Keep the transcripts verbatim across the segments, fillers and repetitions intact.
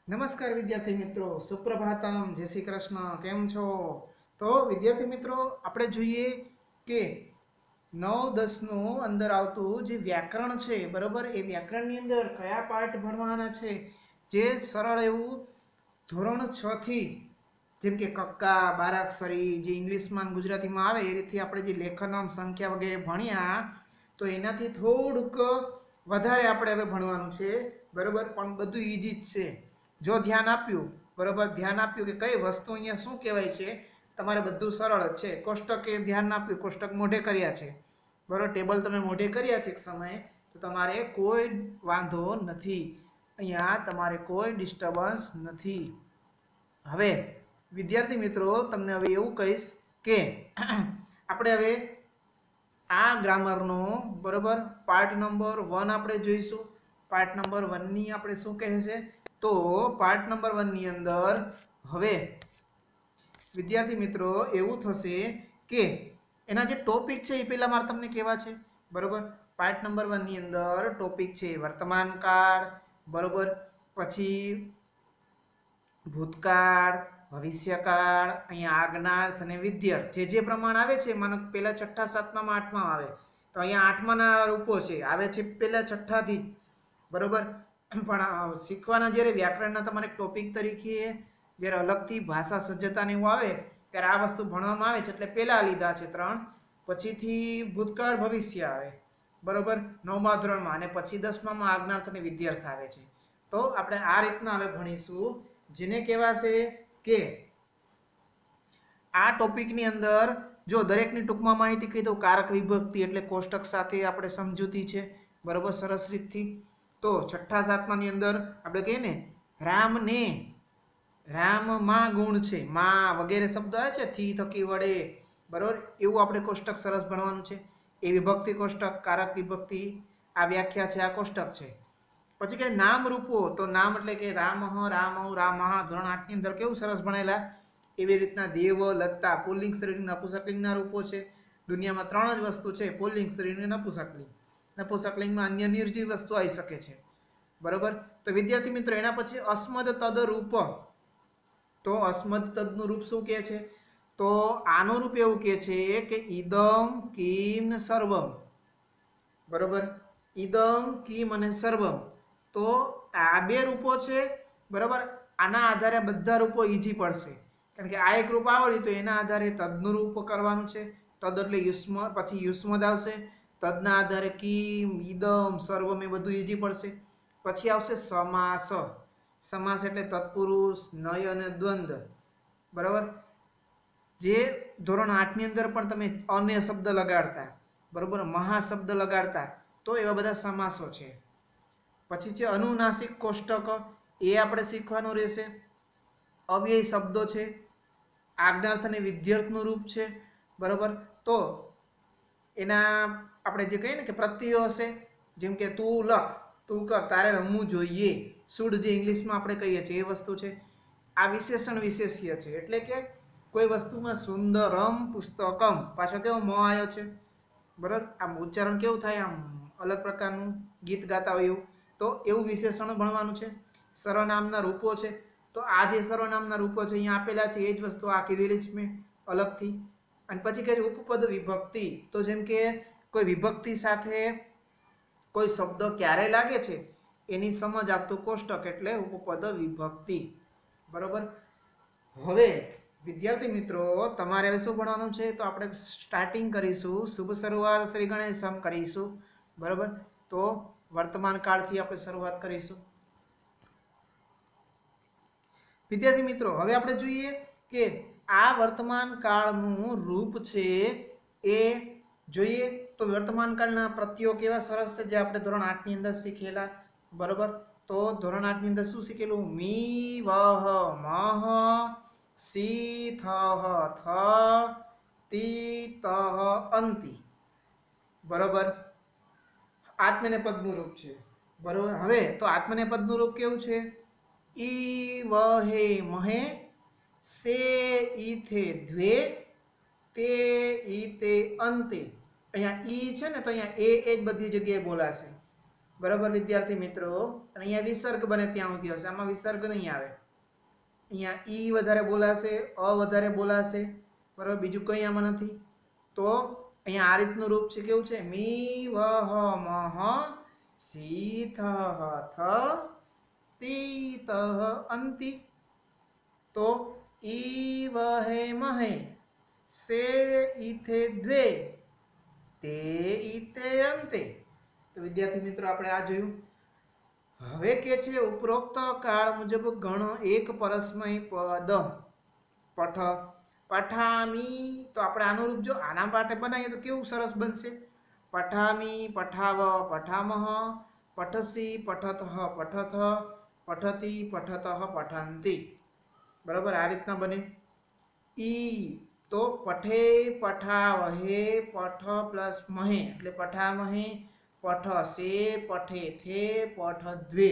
नमस्कार विद्यार्थी मित्रों, सुप्रभातम, जय श्री कृष्ण। केम छो? तो विद्यार्थी मित्रों, આપણે જોઈએ કે नौ दस નું અંદર આવતું જે વ્યાકરણ છે, બરોબર, એ વ્યાકરણની અંદર કયા પાઠ ભણવાના છે જે સરળ એવું ધોરણ છ થી, જેમ કે કક્કા, બારાક્ષરી, જે ઇંગ્લિશમાં ગુજરાતીમાં આવે એ રીતથી આપણે જે લેખનમ, સંખ્યા વગેરે ભણ્યા, તો એનાથી થોડુંક વધારે આપણે હવે ભણવાનું છે, બરોબર, પણ બધું ઈજી જ છે જો ધ્યાન આપ્યું, બરોબર, ધ્યાન આપ્યું કે કઈ વસ્તુ અહીંયા શું કહેવાય છે, તમારે બધું સરળ જ છે। કોષ્ટકે ધ્યાન આપ્યું, કોષ્ટક મોઢે કર્યા છે, બરોબર, ટેબલ તમે મોઢે કર્યા છે એક સમયે, તો તમારે કોઈ વાંધો નથી, અહીંયા તમારે કોઈ ડિસ્ટર્બન્સ નથી। હવે વિદ્યાર્થી મિત્રો, તમને હવે એવું કહીશ કે આપણે હવે આ ગ્રામરનો, બરોબર, પાર્ટ નંબર વન આપણે જોઈશું। પાર્ટ નંબર વન ની આપણે શું કહે છે, તો પાર્ટ નંબર વન ની અંદર હવે વિદ્યાર્થી મિત્રો એવું થશે કે એના જે ટોપિક છે એ પહેલા મારે તમને કહેવા છે, બરોબર। પાર્ટ નંબર વન ની અંદર ટોપિક છે વર્તમાન કાળ, બરોબર, પછી ભૂતકાળ, ભવિષ્યકાળ, અહીંયા આજ્ઞાર્થ અને વિધ્યર્થ, જે જે પ્રમાણ આવે છે, માનો પહેલા છઠ્ઠા, સાતમા, આઠમા આવે, તો અહીંયા આઠમાના રૂપો છે, આવે છે પહેલા છઠ્ઠાથી, બરોબર, પણ શીખવાના જ્યારે વ્યાકરણના તમારે ટોપિક તરીકે જ્યારે અલગથી ભાષા સજ્જતાને એવું આવે ત્યારે આ વસ્તુ ભણવામાં આવે છે, એટલે પહેલા લીધા છે ત્રણ, પછીથી ભૂતકાળ, ભવિષ્ય આવે, બરોબર, નવમા ધોરણમાં, અને પછી દસમામાં આજ્ઞાર્થ અને વિધ્યર્થ આવે છે। તો આપણે આ રીતના હવે ભણીશું, જેને કહેવાશે કે આ ટોપિકની અંદર જો દરેકની ટૂંકમાં માહિતી કહી દઉં, કારક વિભક્તિ એટલે કોષ્ટક સાથે આપણે સમજૂતી છે, બરોબર, સરસ રીતથી। તો છઠ્ઠા સાતમાની અંદર આપણે કહીએ ને રામને, રામમાં ગુણ છે, માં વગેરે શબ્દો આવે છે થી, થકી, વડે, બરોબર, એવું આપણે કોષ્ટક સરસ ભણવાનું છે। એ વિભક્તિ કોષ્ટક, કારક વિભક્તિ, આ વ્યાખ્યા છે, આ કોષ્ટક છે। પછી કે નામ રૂપો, તો નામ એટલે કે રામ, રામ, રામ, ધોરણ આઠ ની અંદર કેવું સરસ ભણેલા, એવી રીતના દેવ, લત્તા, પુલ્લિંગ સ્ત્રીલિંગ નપુંસકલિંગના રૂપો છે। દુનિયામાં ત્રણ જ વસ્તુ છે, પુલ્લિંગ સ્ત્રીલિંગ નપુંસકલિંગ, નપુંસકલિંગમાં અન્ય નિર્જીવ વસ્તુ આવી શકે છે, બરોબર। તો વિદ્યાર્થી મિત્રો એના પછી અસ્મદ તદ રૂપ, તો અસ્મદ તદનું રૂપ શું કહે છે, તો આનું રૂપ એવું કહે છે કે ઇદમ, કિમ, સર્વમ, બરોબર, ઇદમ, કિમ અને સર્વમ, તો આ બે રૂપો છે, બરાબર, આના આધારે બધા રૂપો ઈજી પડશે, કારણ કે આ એક રૂપ આવડ્યું તો એના આધારે તદનું રૂપ કરવાનું છે, તદ એટલે યુષ્મ, પછી યુષ્મદ આવશે, તદના આધારે કિમ, ઇદમ, સર્વમ, એ બધું ઈજી પડશે। પછી આવશે સમાસ, સમાસ એટલે તત્પુરુષ, નય અને દ્વંદ, બરાબર, જે ધોરણ આઠ ની અંદર પણ તમે અન્ય શબ્દ લગાડતા, બરોબર, મહાશબ્દ લગાડતા, તો એવા બધા સમાસો છે। પછી છે અનુનાસિક કોષ્ટક, એ આપણે શીખવાનું રહેશે। અવ્યય શબ્દો છે, આજ્ઞાર્થ અને વિધ્યર્થનું રૂપ છે, બરોબર, તો એના આપણે જે કહીએ ને કે પ્રત્યયો હશે, જેમ કે તું લખ, તું કર, તારે રમવું જોઈએ, શુડ જે ઇંગ્લિશમાં આપણે કહીએ છીએ એ વસ્તુ છે। આ વિશેષણ વિશેષ્ય છે, એટલે કે કોઈ વસ્તુમાં સુંદરમ પુસ્તકમ, પાછળ કેવો મ આવ્યો છે, બરાબર, આમ ઉચ્ચારણ કેવું થાય, આમ અલગ પ્રકારનું ગીત ગાતા હોય એવું, તો એવું વિશેષણ ભણવાનું છે। સર્વનામના રૂપો છે, તો આ જે સર્વનામના રૂપો છે અહીંયા આપેલા છે એ જ વસ્તુ આ કીધેલી છે મેં અલગથી। અને પછી કહે છે ઉપપદ વિભક્તિ, તો જેમ કે કોઈ વિભક્તિ સાથે કોઈ શબ્દ ક્યારે લાગે છે એની સમજ આપતું કોષ્ટક એટલે ઉપપદ વિભક્તિ, બરોબર। હવે વિદ્યાર્થી મિત્રો તમારે હવે શું ભણવાનું છે, તો આપણે સ્ટાર્ટિંગ કરીશું, શુભ શરૂઆત શ્રી ગણેશમ કરીશું, બરોબર। તો વર્તમાન કાળથી આપણે શરૂઆત કરીશું। વિદ્યાર્થી મિત્રો હવે આપણે જોઈએ કે આ વર્તમાન કાળનું રૂપ છે એ જોઈએ, તો વર્તમાન કાળના પ્રત્યયો કેવા સરસ છે, જે આપણે ધોરણ આઠ ની અંદર શીખેલા, બરોબર। તો ધોરણ આઠ ની અંદર શું શીખેલું, મી, વહ, મહ, સી, થ, થ, તી, તહ, અંતિ, બરોબર, આત્મનેપદનું રૂપ છે, બરોબર। હવે તો આત્મનેપદનું રૂપ કેવું છે, ઈ, વહે, મહે, સે, ઈથે, દ્વે, તે, ઈતે, અંતે। અહીંયા ઈ છે ને, તો અહીંયા એ એ જ બધી જગ્યાએ બોલાશે, बराबर विद्यार्थी मित्रों। अने अहींया विसर्ग बने त्यां सुधी हशे, आमां विसर्ग नहीं आवे। अहींया ई वधारे बोलाशे, अ वधारे बोलाशे, बराबर, बीजुं कंई आमां नथी। तो अहींया आ रीतनुं रूप छे, केवुं छे? मी व ह म ह सी थ ह थ ती त ह अंति। तो ई व हे महे से ईथे द्वे ते ईते अंते। तो विद्यार्थी मित्रों आपणे आ जोयुं। हवे के छे उपरोक्त काळ मुजब गणो एक परस्मय पद। पठ पठामी, तो આપણે આનું રૂપ જો આના માટે બનાવીએ તો કેવું સરસ બનશે? પઠામી, પઠાવ, પઠામહ, પઠસી, પઠતઃ, પઠથ, પઠતી, પઠતઃ, પઠંતી। બરાબર, આ રીતના બને। ઈ તો પઠે, પઠાવહે, પઠ પ્લસ મહે એટલે પઠામહે, પઠસે, પઠેથે, પઠદ્વે,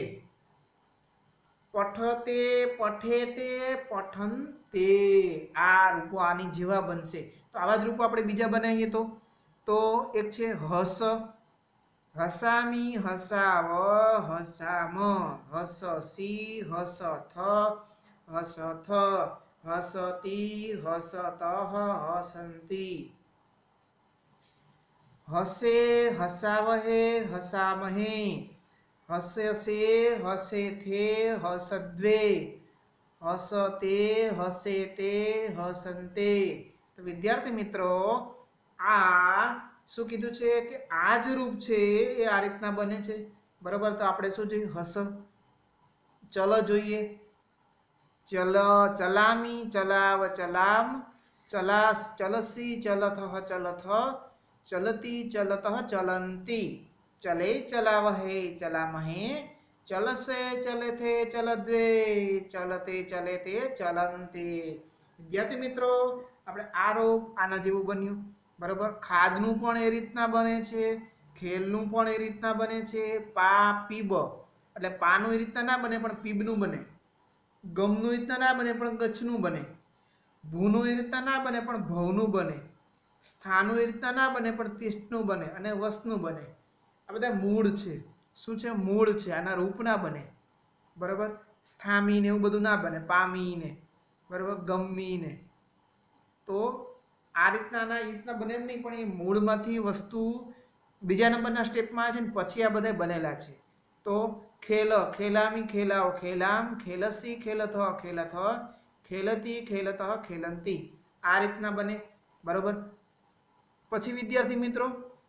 पठते, पठेते, पठन्ते। आ रूपो आनी जेवा बनशे। तो आवा ज रूपो आपणे बीजा बनावीए तो तो एक छे हस, हसामी, हसाव, हसाम, हससी, हसथ, हसथ, हसती, हसतः, हसन्ति। हसे, हसावहे, हसामहे, हस्यसे, हसेथे, हसद्वे, हसते, हसेते, हसन्ते। तो विद्यार्थी मित्रों आ शुं कीधुं छे के आ ज रूप छे ए आ रीतना बने छे। बराबर, तो आपणे शुं जोईए? हस। चल जोईए। चल, चलामी, चलाव, चलाम, चलास, चलसी, चलथः, चलथ, चलती, चलतः, चलन्ति। चले, चलावहे, चलामहे, चलसे, चलेथे, चलद्वे, चलते, चलेते, चलन्ते। विद्यार्थी मित्रों આપણે આ રૂપ આના જેવું બન્યું। બરાબર, ખાદનું પણ એ રીતના બને છે, ખેલનું પણ એ રીતના બને છે। પા પીબ એટલે પાનું એ રીતના ના બને પણ પીબનું બને। ગમનું એ રીતના ના બને પણ ગચ્છનું બને। ભૂનું એ રીતના ના બને પણ ભવનું બને। સ્થાનું એ રીતના ના બને પણ તિષ્ઠનું બને અને વસનું બને। આ બધા મૂળ છે। શું છે? મૂળ છે। આના રૂપ ના બને। બરાબર, સ્થામી ને એવું બધું ના બને, પામી ને, બરાબર, ગમી ને। તો આ રીતના આના એ રીતના બને એમ નહીં, પણ એ મૂળમાંથી વસ્તુ બીજા નંબરના સ્ટેપમાં છે ને પછી આ બધા બનેલા છે। તો ખેલ, ખેલામી, ખેલાવ, ખેલામ, ખેલસી, ખેલથ, ખેલથ, ખેલતી, ખેલતઃ, ખેલંતી। આ રીતના બને। બરાબર, પછી વિદ્યાર્થી મિત્રો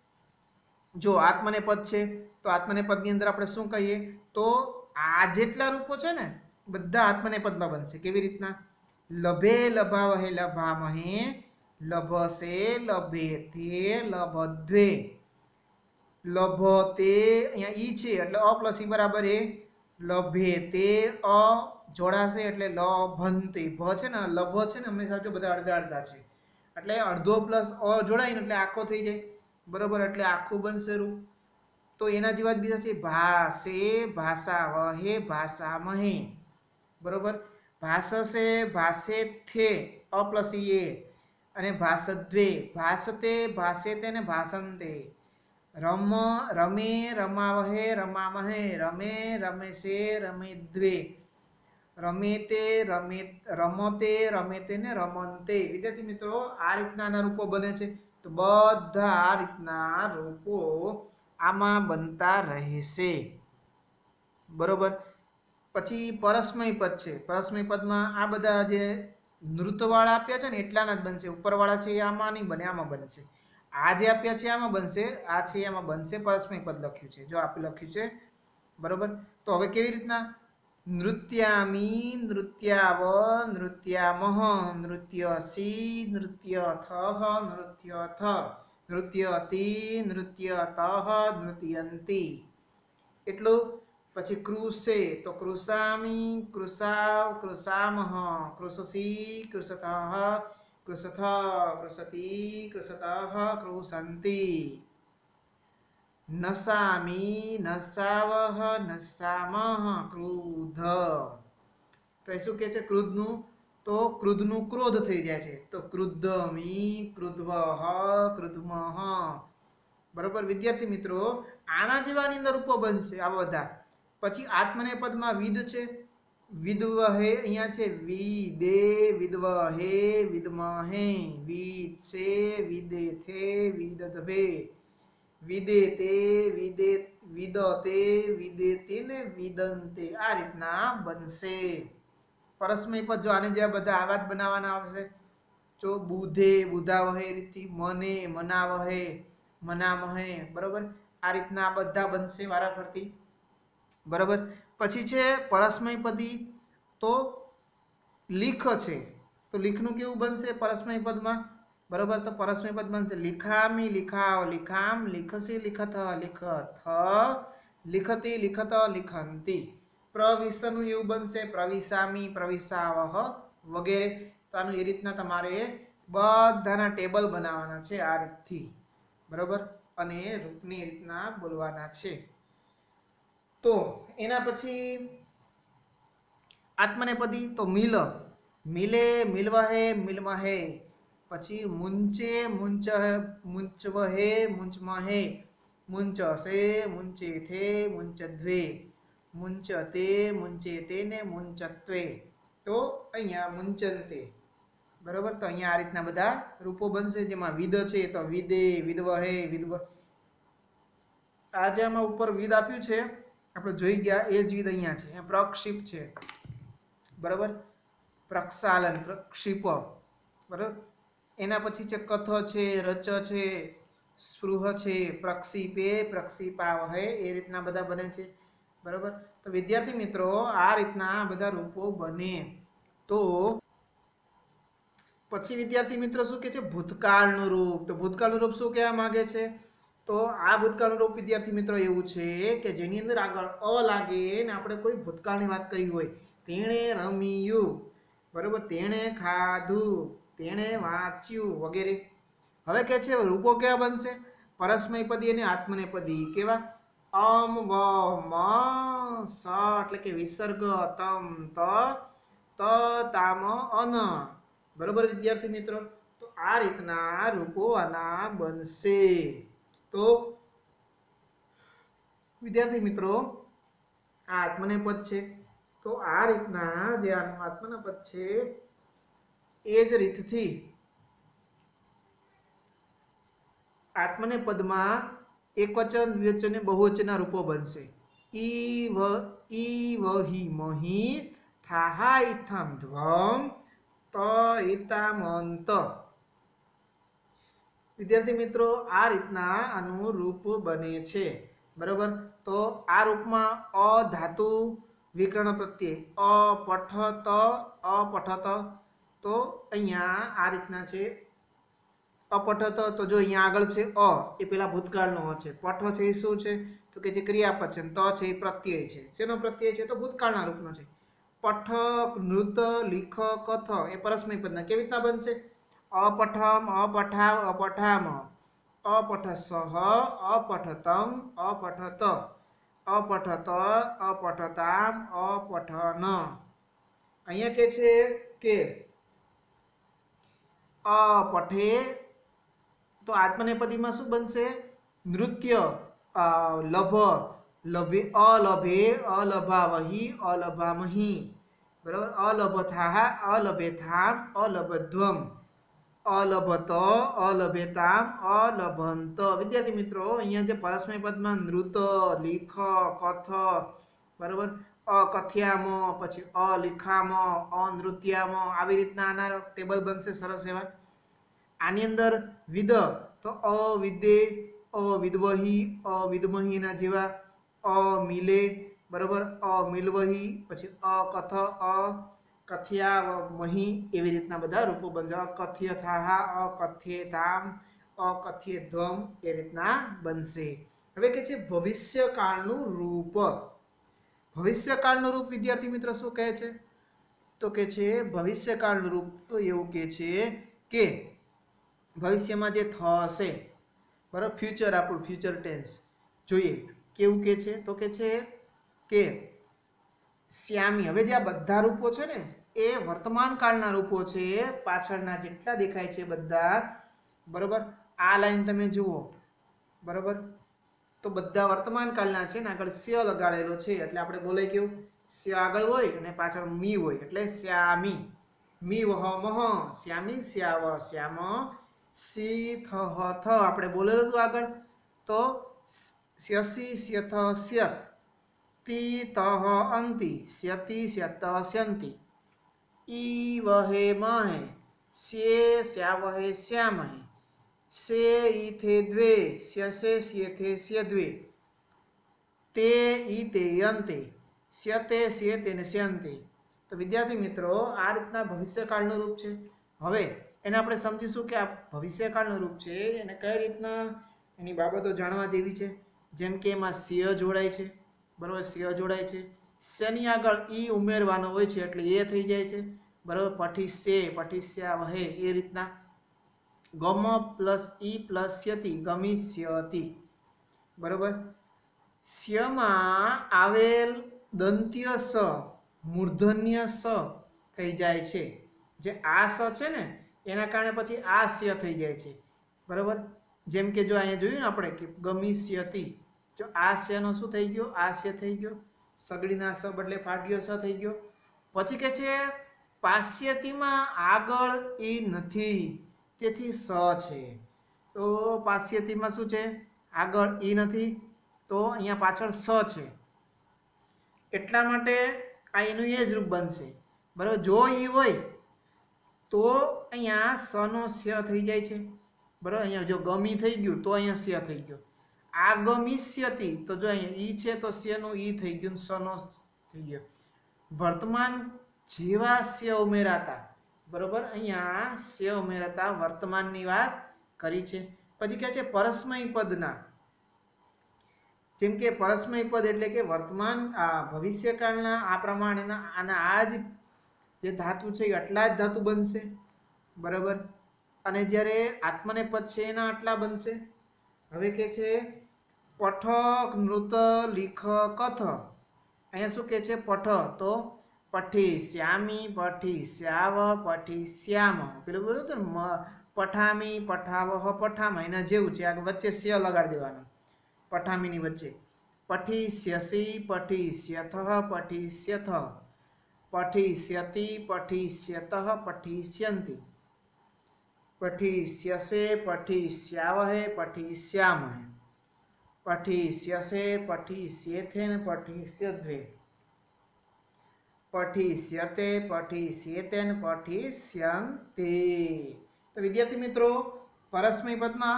જો આત્મનેપદ છે તો આત્મનેપદની અંદર આપણે શું કહીએ? તો આ જેટલા રૂપો છે ને બધા આત્મનેપદમાં બનશે। કેવી રીતના? લભે, લભાવહે, લભામહે, લભસે, લભેતે, લભદ્વે, લભતે, અહીંયા ઈ છે એટલે અ પ્લસ ઈ બરાબર એ, લભેતે, અ જોડાશે એટલે લભંતે। ભ છે ને, લભ છે ને હંમેશા જો બધા અડધા અડધા છે એટલે અડધો પ્લસ અ જોડાય ને એટલે આખો થઈ જાય। બરાબર, એટલે આખું બનશે રૂપ। તો એના જેવા જ બીજા છે ભાસે, ભાષાવહે, ભાષામહે, બરાબર, ભાષસે, ભાષેથે, અ પ્લસ ઈ એ, અને ભાષદ્વે, ભાષતે, ભાષેતે ને ભાષંતે। રમ, રમે, રમાવહે, રમામહે, રમે, રમેશે, રમેદ્વે, રમેતે, રમે, રમતે, રમેતે ને રમંતે। વિદ્યાર્થી મિત્રો આ રીતના રૂપો બને છે। તો બધા આ રીતના રૂપો આમાં બનતા રહેશે। બરોબર, પછી પરસ્મય પદ છે। પરસ્મય પદમાં આ બધા જે નૃત્યવાળા આપ્યા છે ને એટલાના જ બનશે। ઉપરવાળા છે એ આમાં નહીં બને, આમાં બનશે। આ જે આપ્યા છે આમાં બનશે, આ છે આમાં બનશે। પરસ્મય પદ લખ્યું છે, જો આપણે લખ્યું છે। બરોબર, તો હવે કેવી રીતના? નૃત્યામી, નૃત્યાવ, નૃત્યામહ, નૃત્યસી, નૃત્યથ, નૃત્યથ, નૃત્યતી, નૃત્યતઃ, નૃત્યંતી। એટલું। પછી કૃષે તો કૃષામી, કૃષાવ, કૃષામહ, કૃષસી, કૃષતઃ, કૃષથ, કૃષતી, કૃષતઃ, કૃષંતી। નસામી, નસાવહ, નસામહ, ક્રુધ। તો એ શું કહે છે ક્રુધનું? તો ક્રુધનું ક્રોધ થઈ જાય છે। તો ક્રુદ્ધમી, ક્રુદ્ધવહ, ક્રુદ્ધમહ, बराबर विद्यार्थी मित्रों आना जेवानी अंदर रूपो बनशे आ बधा। पछी आत्मनेपदमां विद छे, विद्वहे अहींया छे विदे, विद्वहे, विद्महे, विद्से, विदेथे, विदधवे, विदेते, विदे, विदते, विदेते ने विदंते आ रीतना बनशे। परस्मय पद जो आने जेवा बधा आवाज बनाववाना आवशे। जो बुधे, बुधावहे रीति, मने, मनावहे, मनामहे, बराबर आ रीतना बधा बनशे वाराफरती। बराबर पछी छे परस्मय पदी तो लिख छे, तो लिखनु केवुं बनशे परस्मय पदमां? बराबर तो परस्मय पद बनशे लिखामी, लिखाव, लिखाम, लिखसि, लिखत, लिखथ, लिखति, लिखत, लिखन्ति। प्रविशनु एवुं बनशे प्रविशामी, प्रविशावह वगैरे। तो आनु ए रीतना तमारे बधाना टेबल बनाववाना छे आ रीतथी। बराबर अने रूपनी रीतना बोलवाना छे। तो एना पछी आत्मनेपदी तो मिल, मिले, मिलवहे, मिलमहे। पछी मुंचे, मुंच, मुंचवहे, मुंचमहे, मुंचसे, मुंचेथे, मुंचध्वे, मुंचते, मुंचेते ने मुंचत्वे। तो अहींया मुंचन्ते। बराबर तो अहींया आ रीतना बधा रूपो बनशे। जेमां विद छे तो विदे, विद्वहे, विद्व आज आमां उपर विद आप्युं छे આપણે જોઈ ગયા એ જ વિધ અહીંયા છે, પ્રક્ષિપ છે। બરાબર પ્રક્ષાલન, પ્રક્ષિપ, બરાબર એના પછી છે કથ છે, રચ છે, સ્પૃહ છે, પ્રક્ષિપે, પ્રક્ષિપાવહે એ રીતના બધા બને છે। બરાબર તો વિદ્યાર્થી મિત્રો આ રીતના બધા રૂપો બને। તો પછી વિદ્યાર્થી મિત્રો શું કહે છે? ભૂતકાળનું રૂપ। તો ભૂતકાળનું રૂપ શું કહેવા માંગે છે? तो आ भूतकाळનું रूप विद्यार्थी मित्रों एवुं छे के जेनी अंदर आगळ अ लागे ने आपणे कोई भूतकाळनी वात करी होय, तेणे रम्युं, बरोबर, तेणे खाधुं, तेणे वांच्युं वगैरे। हवे के छे रूपो केवा बनशे? परस्मयपदी अने आत्मनेपदी। केवा? अम, व, म, स એટલે કે વિસર્ગ, તમ, त, त, ताम, अन। बरोबर विद्यार्थी मित्रों तो आ रीतना रूपो आना बनशे। तो विद्यार्थी मित्रों आ आत्मनेपद छे। तो आ रीतना जे आत्मनेपद छे ए ज रीतथी आत्मनेपदमां एकवचन, द्विवचन, बहुवचनना रूपो बनशे। ई व ई व हि महि, थाहा इत्थम ध्वम, त इताम अंत। विद्यार्थी मित्रों आ रीतना आनु रूप बने छे। बराबर तो आ रूपमां अ धातु विकर्ण प्रत्यय अपठत, अपठत। तो अहींया आ रीतना छे अपठत। तो जो अहींया आगळ छे अ ए पेला भूतकाळनो अ छे, पठ छे ए शुं छे तो के जे क्रियापद छे, त छे ए प्रत्यय छे। शेनो प्रत्यय छे? तो भूतकाळना रूपनो छे। पठ, नृत, लिख, कथ ए परस्मय पदना केवी रीतना बनशे? अपठम, अपठाव, अपठाम, अपठसह, अपठतम, अपठत, अपठत, अपठताम, अपठन। अहींया के छे के अपठे। तो आत्मनेपदीमां शुं बनशे? नृत्य, लभ, लभे, अलभे, अलभावहि, अलभामहि, बराबर, अलभथाः, अलभेथाम, अलभध्वम, अलभत, अलभेताम, अलभंत। विद्यार्थी मित्रों अहींया जे परस्मय पदमां नृत, लिख, कथ, बराबर, अकथ्याम, पछी अलिखाम, अनृत्याम, આવી રીતના આના ટેબલ બનશે સરસ એવા। આની અંદર વિદ તો અવિદે, અવિદ્વહી, અવિદ્મહીના જેવા, અમિલે, બરાબર, અમિલવહી, પછી અકથ, અકથ્યામહી એવી રીતના બધા રૂપો બનશે। અકથ્યથાહ, અકથ્યેતામ, અકથ્યેધ્વમ એ રીતના બનશે। હવે કે છે ભવિષ્યકાળનું રૂપ। ભવિષ્યકાળનું રૂપ વિદ્યાર્થી મિત્ર શું કહે છે? તો કે છે ભવિષ્યકાળનું રૂપ તો એવું કહે છે કે ભવિષ્યમાં જે થશે, બરાબર, ફ્યુચર, આપણું ફ્યુચર ટેન્સ જોઈએ કેવું કે છે? તો કે છે કે શ્યામી। હવે જે આ બધા રૂપો છે ને એ વર્તમાન કાળના રૂપો છે। પાછળના જેટલા દેખાય છે બધા, બરાબર, આ લાઈન તમે જુઓ, बराबर। तो बधा वर्तमान कालना छे ने आगळ स्य लगाड़ेलो छे એટલે આપણે બોલાય કેવું स्य આગળ હોય અને પાછળ મી હોય એટલે શ્યામી મી વહ મહ શ્યામી શ્યાવ શ્યામ સી થ હ થ આપણે બોલેલું હતું આગળ તો સ્યસી સ્યથ સ્યત ती तह अंति स्यति स्यत स्यन्ति ई वहे महे स्ये स्यावहे स्यामहे से ईथे द्वे स्यसे स्येथे स्यद्वे ते ईते यन्ते स्यते स्येते ने स्यन्ते। तो विद्यार्थी मित्रों आ रीतना भविष्यकाळનું रूप છે। હવે એને આપણે સમજીશું કે આ ભવિષ્યકાળનું રૂપ છે એને કઈ રીતના એની બાબતો જાણવા જેવી છે। જેમ કે એમાં સ્ય જોડાય છે बराबर स्य जोड़ाय छे स्यनी आगळ ई उमेरवानो होय छे एटले ए थई जाय छे बराबर पठी से पठी स्या वहे ए रीतना गम प्लस ई प्लस स्यति गमिष्यति बराबर स्यमा आवेल दंत्य स मूर्धन्य स थई जाय छे जे आ स छे ने एना कारणे पछी आ स्य थई जाय छे बराबर। जेम के जो अहींया जोयुं ने आपणे के गमिष्यति जो आ स्यनो शुं थई गयो आ स्य थई गयो सगड़ीना स बदले फाड्यो स थई गयो। पछी के छे पास्यतिमां आगळ ई नथी तेथी स छे तो पास्यतिमां शुं छे आगळ ई नथी तो अहींया पाछळ स छे એટલા માટે આ એનું એ જ રૂપ બનશે બરાબર। જો ઈ હોય તો અહીંયા સ નો સ્ય થઈ જાય છે બરાબર। અહીંયા જો ગમી થઈ ગયું તો અહીંયા સ્ય થઈ ગયો आगमिष्यति तो जो ई छे तो स्य नो ई थई गयो स नो थई गयो वर्तमान जेवा स्य उमेराता बराबर अहींया स्य उमेराता वर्तमान नी वात करी छे। पछी के छे परस्मयी पदना जेम के परस्मयी पद एटले के वर्तमान आ भविष्यकाळना आ प्रमाणेना आना आज जे धातु छे आटला ज धातु बनशे बराबर अने ज्यारे आत्मनेपद छे एना आटला बनशे। हवे के छे पठ नृत लिख कथ अहींया शुं के छे पठ तो पठिष्यामि पठिष्याव पठिष्याम पेलुं बोल्युं तो पठामि पठावह पठाम एना जेवुं छे आ वच्चे स्य लगाड़ी देवानो पठामीनी वच्चे पठिष्यसि पठिष्यथः पठिष्यथ पठिष्यति पठिष्यतः पठिष्यन्ति पठिष्यसे पठिष्यावहे पठिष्यामहे पठिष्यसे पठिष्येथे पठिष्यद्वे पठिष्यते पठिष्येते पठिष्यन्ते। तो विद्यार्थी मित्रों परस्मयी पदमां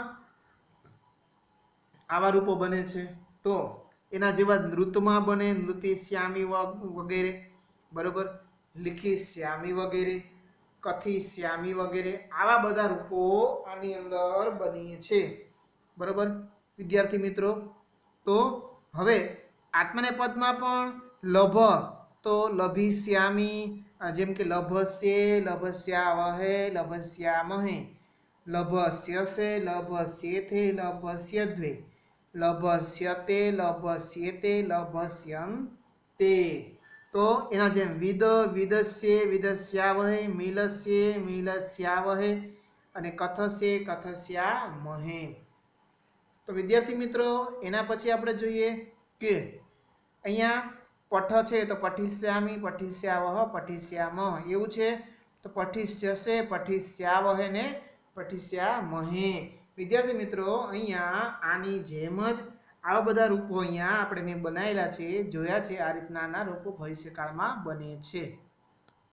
आवा रूपो बने छे तो एना जेवा नृतमां बने नृतिष्यामि वगैरे बराबर लिखिष्यामि वगैरे कथिष्यामि वगैरे आवा बधा रूपो आनी अंदर बने छे बराबर विद्यार्थी मित्रों। तो हवे आत्मनेपदमां पण लभ तो लभिष्यामि जेम के लभस्ये लभस्यावहे लभस्यामहे लभस्यसे लभस्येथे लभस्यद्वे लभस्यते लभस्येते लभस्यन्ते। तो एना जेम विद विदस्ये विदस्यावहे मिलस्ये मिलस्यावहे अने कथस्ये कथस्यामहे। तो विद्यार्थी मित्रों एना पछी आपणे जोईए के अहींया पठ छे तो पठिष्यामि पठिष्यावह पठिष्यामः एवुं छे तो पठिष्यसे पठिष्यावहे ने पठिष्यामहे। विद्यार्थी मित्रों अहींया आनी जेम ज आवा बधा रूपो अहींया आपणे मैं बनावेला छे जोया छे आ रीतना आना रूपो भविष्यकाळमां बने छे।